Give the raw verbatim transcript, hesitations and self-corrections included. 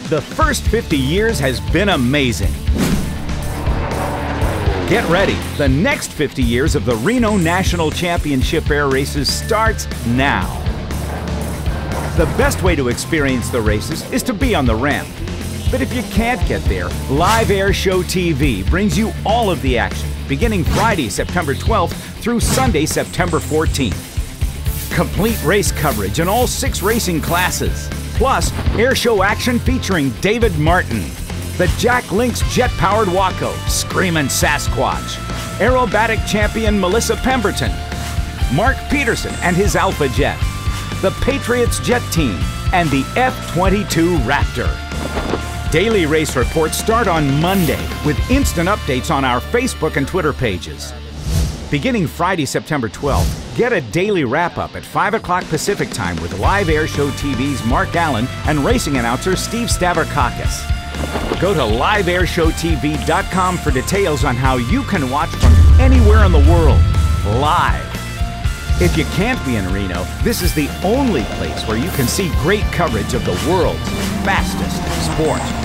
The first fifty years has been amazing. Get ready. The next fifty years of the Reno National Championship Air Races starts now. The best way to experience the races is to be on the ramp. But if you can't get there, Live Air Show T V brings you all of the action, beginning Friday, September twelfth through Sunday, September fourteenth. Complete race coverage in all six racing classes. Plus, air show action featuring David Martin, the Jack Link's jet-powered Waco, Screamin' Sasquatch, aerobatic champion Melissa Pemberton, Mark Peterson and his Alpha Jet, the Patriots Jet Team, and the F twenty-two Raptor. Daily race reports start on Monday with instant updates on our Facebook and Twitter pages. Beginning Friday, September twelfth, get a daily wrap-up at five o'clock Pacific Time with Live Air Show T V's Mark Allen and racing announcer Steve Stavrakakis. Go to live air show T V dot com for details on how you can watch from anywhere in the world, live. If you can't be in Reno, this is the only place where you can see great coverage of the world's fastest sport.